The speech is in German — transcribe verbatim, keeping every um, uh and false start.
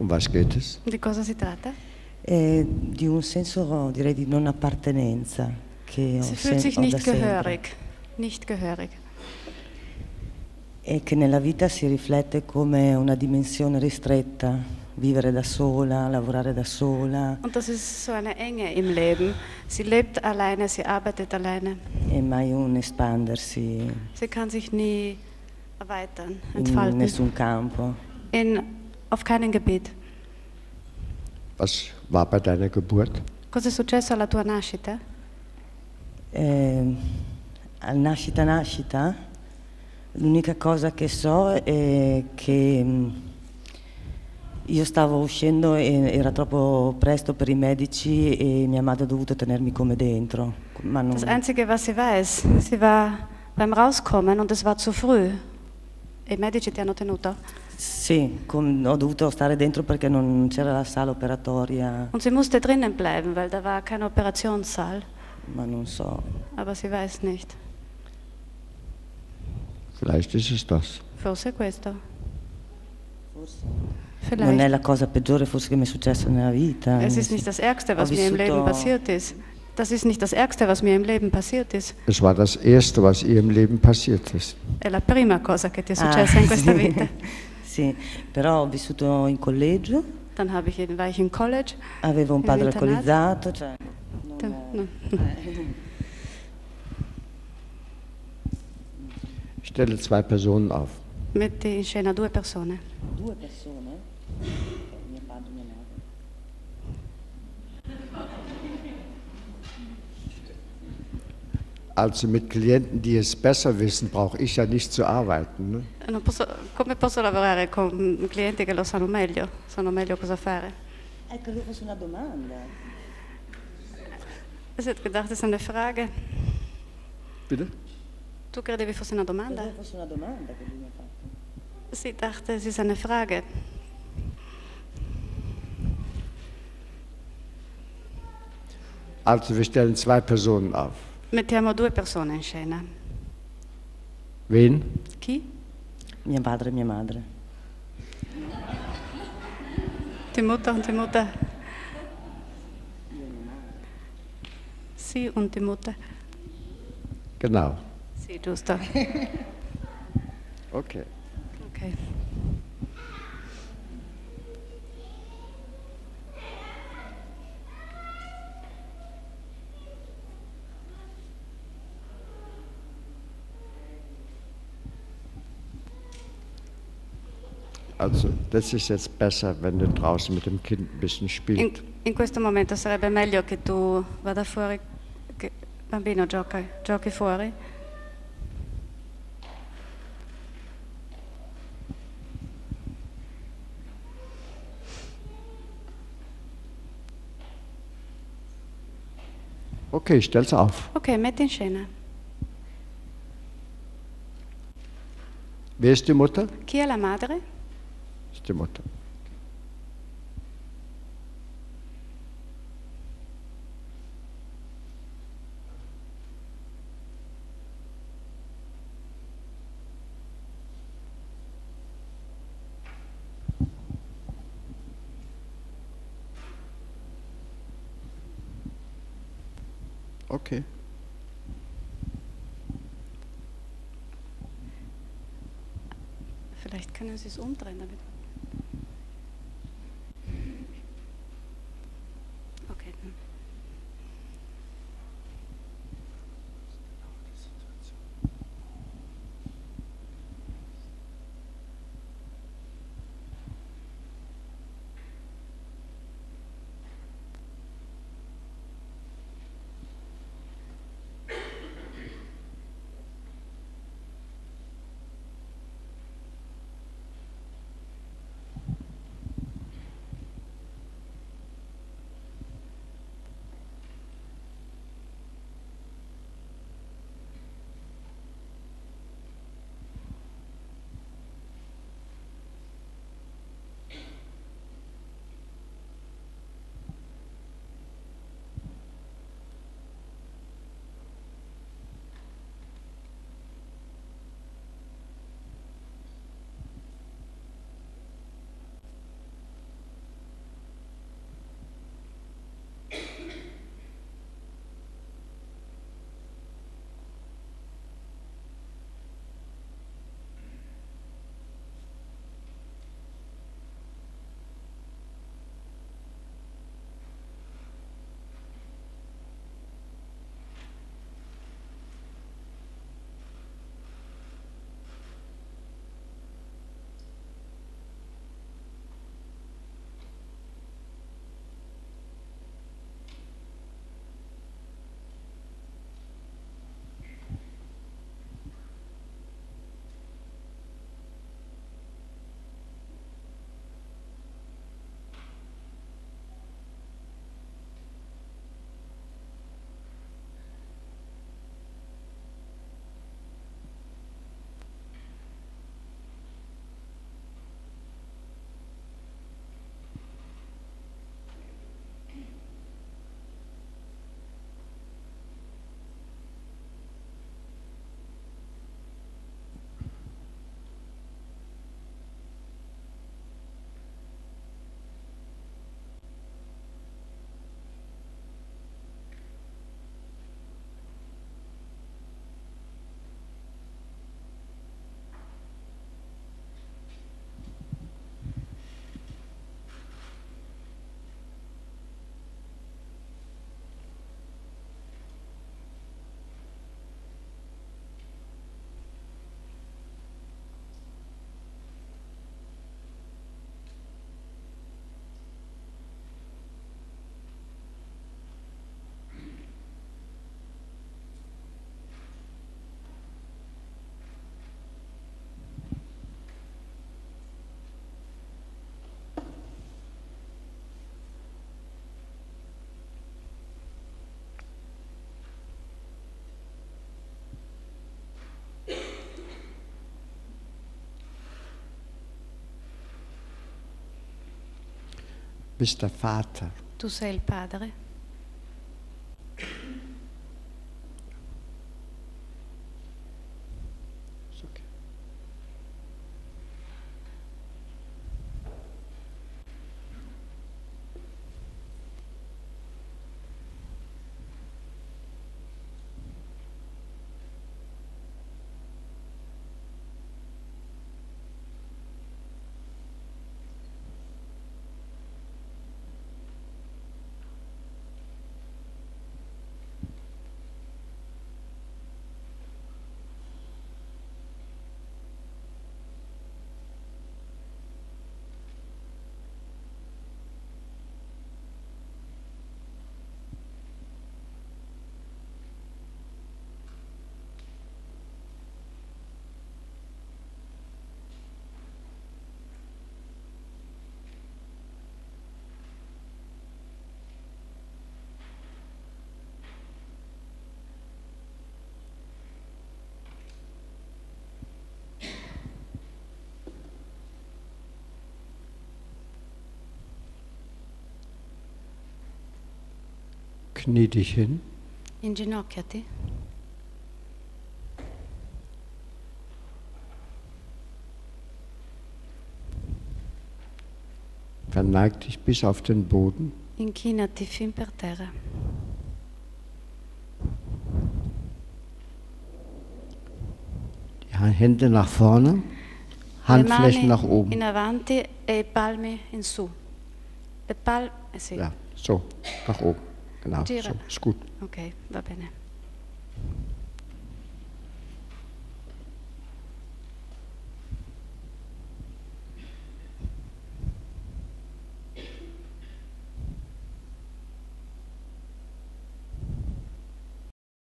Um was geht es? Di cosa si tratta? È di un senso, direi, di non appartenenza che ho, Sie fühlt sich ho da nicht sempre. gehörig. Nicht gehörig. E che nella vita si riflette come una dimensione ristretta, vivere da sola, lavorare da sola. Und das ist so eine Enge im Leben. Sie lebt alleine, sie arbeitet alleine. E mai un espandersi Sie kann sich nie erweitern, in entfalten. nessun campo. In, auf keinem Gebiet. Was war bei deiner Geburt? Cosa è successo alla tua nascita? Eh, al nascita nascita, l'unica cosa che so è che mh, io stavo uscendo e era troppo presto per i medici e mia madre ha dovuto tenermi come dentro. Ma non... Das Einzige, was sie weiß, sie war beim Rauskommen und es war zu früh. E i medici ti hanno tenuto? Sì, com- ho dovuto stare dentro perché non c'era la sala operatoria, Und sie musste drinnen bleiben, weil da war kein Operationssaal. ma non so. Aber sie weiß nicht. Vielleicht ist es das. Forse è questo. Non è Vielleicht. la cosa peggiore forse che mi è successa nella vita. Es eh, ist sì. nicht das Ärgste, was Ho mir im Leben vissuto- passiert ist. Das ist nicht das Ärgste, was mir im Leben passiert ist. Es war das Erste, was ihr im Leben passiert ist. È la prima cosa che ti è Ah, successa in questa sì. vita. Sì, però ho vissuto in collegio, Dann habe ich, in- war ich in College. avevo un In padre internato? alcolizzato, cioè, non Dann, è- no. Ich stelle zwei Personen auf. Metti in scena due persone. due persone, mio padre e mia madre. Also mit Klienten, die es besser wissen, brauche ich ja nicht zu arbeiten. Ne? Non posso- come posso lavorare con clienti che lo sanno meglio, sanno meglio cosa fare? Eh, credo fosse una domanda. Ich hätte gedacht, das ist eine Frage. Bitte? Tu credevi fosse una domanda? Credo fosse una domanda che lui mi ha fatto. Sie dachte, es ist eine Frage. Also wir stellen zwei Personen auf. Mettiamo due persone in scena. Wen? Chi? Mio padre e mia madre. Die Mutter und die Mutter. Sie und die Mutter. Genau. Sì, giusto. Okay. Okay. Also das ist jetzt besser, wenn du draußen mit dem Kind ein bisschen In, spielst. in questo momento sarebbe meglio che tu vada fuori, che bambino gioca, giochi fuori. Okay, ich stell's auf. Ok, metti in scena. Wer ist die Mutter? Chi è la madre? Das ist die Mutter. Okay. Vielleicht können Sie es umdrehen damit. Okay. hm. bist der Vater. Tu sei il Padre. Ist okay. Knie dich hin. Inginocchiati. Verneig dich bis auf den Boden. Inchinati fin per terra. Die Hände nach vorne, Handflächen nach oben. In avanti e i palmi in su. Le palme, eh sì. Ja, so, nach oben. Genau, Gira. so, ist gut. Ok, va bene.